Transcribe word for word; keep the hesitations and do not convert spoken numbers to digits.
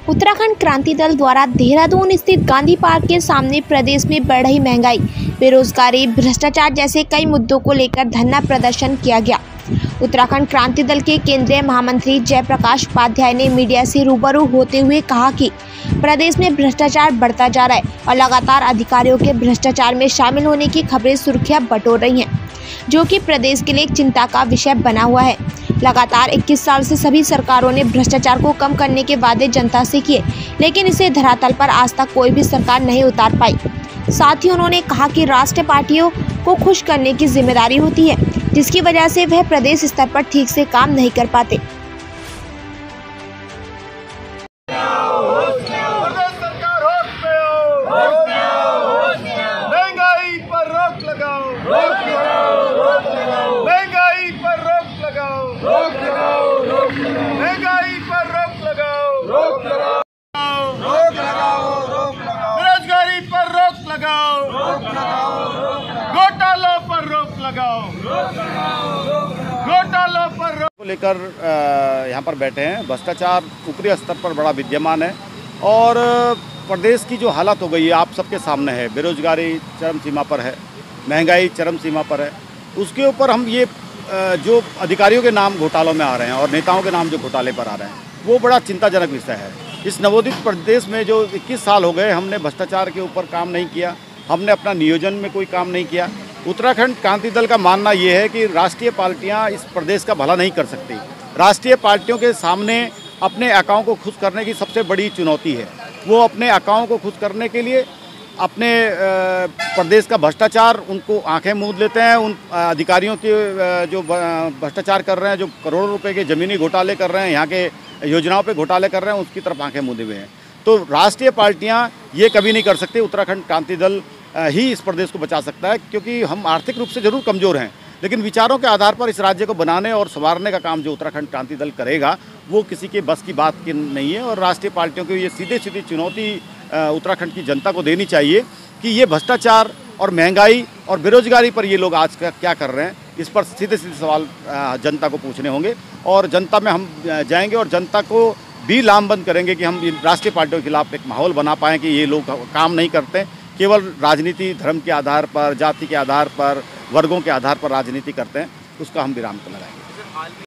उत्तराखंड क्रांति दल द्वारा देहरादून स्थित गांधी पार्क के सामने प्रदेश में बढ़ रही महंगाई, बेरोजगारी, भ्रष्टाचार जैसे कई मुद्दों को लेकर धरना प्रदर्शन किया गया। उत्तराखंड क्रांति दल के केंद्रीय महामंत्री जयप्रकाश उपाध्याय ने मीडिया से रूबरू होते हुए कहा कि प्रदेश में भ्रष्टाचार बढ़ता जा रहा है और लगातार अधिकारियों के भ्रष्टाचार में शामिल होने की खबरें सुर्खियां बटोर रही हैं, जो कि प्रदेश के लिए एक चिंता का विषय बना हुआ है। लगातार इक्कीस साल से सभी सरकारों ने भ्रष्टाचार को कम करने के वादे जनता से किए, लेकिन इसे धरातल पर आज तक कोई भी सरकार नहीं उतार पाई। साथ ही उन्होंने कहा कि राष्ट्रीय पार्टियों को खुश करने की जिम्मेदारी होती है, जिसकी वजह से वह प्रदेश स्तर पर ठीक से काम नहीं कर पाते। महंगाई पर रोक लगाओ, रोक लगाओ, रोक लगाओ। महंगाई पर रोक लगाओ, रोक लगाओ, रोक लगाओ। महंगाई पर रोक लगाओ, रोक लगाओ, रोक लगाओ, रोक लगाओ। बेरोजगारी पर रोक लगाओ, रोक लगाओ, रोक लगाओ। घोटालों पर रोक लगाओ, रोक लगाओ, रोक लगाओ। घोटालों पर रोक को लेकर यहाँ पर बैठे हैं। भ्रष्टाचार ऊपरी स्तर पर बड़ा विद्यमान है और प्रदेश की जो हालत हो गई है आप सबके सामने है। बेरोजगारी चरम सीमा पर है, महंगाई चरम सीमा पर है। उसके ऊपर हम ये जो अधिकारियों के नाम घोटालों में आ रहे हैं और नेताओं के नाम जो घोटाले पर आ रहे हैं, वो बड़ा चिंताजनक विषय है। इस नवोदित प्रदेश में जो इक्कीस साल हो गए हमने भ्रष्टाचार के ऊपर काम नहीं किया, हमने अपना नियोजन में कोई काम नहीं किया। उत्तराखंड क्रांति दल का मानना ये है कि राष्ट्रीय पार्टियाँ इस प्रदेश का भला नहीं कर सकती। राष्ट्रीय पार्टियों के सामने अपने अकाउंट को खुश करने की सबसे बड़ी चुनौती है। वो अपने अकाउंट को खुश करने के लिए अपने प्रदेश का भ्रष्टाचार उनको आंखें मूंद लेते हैं। उन अधिकारियों के जो भ्रष्टाचार कर रहे हैं, जो करोड़ों रुपए के ज़मीनी घोटाले कर रहे हैं, यहाँ के योजनाओं पे घोटाले कर रहे हैं, उसकी तरफ आंखें मूंदे हुए हैं। तो राष्ट्रीय पार्टियाँ ये कभी नहीं कर सकती। उत्तराखंड क्रांति दल ही इस प्रदेश को बचा सकता है, क्योंकि हम आर्थिक रूप से जरूर कमज़ोर हैं, लेकिन विचारों के आधार पर इस राज्य को बनाने और संवारने का काम जो उत्तराखंड क्रांति दल करेगा वो किसी के बस की बात की नहीं है। और राष्ट्रीय पार्टियों को ये सीधे सीधी चुनौती उत्तराखंड की जनता को देनी चाहिए कि ये भ्रष्टाचार और महंगाई और बेरोजगारी पर ये लोग आज का क्या कर रहे हैं, इस पर सीधे सीधे सवाल जनता को पूछने होंगे। और जनता में हम जाएंगे और जनता को भी लामबंद करेंगे कि हम राष्ट्रीय पार्टियों के खिलाफ एक माहौल बना पाएँ कि ये लोग काम नहीं करते, केवल राजनीति धर्म के आधार पर, जाति के आधार पर, वर्गों के आधार पर राजनीति करते हैं। उसका हम विराम लगाएंगे।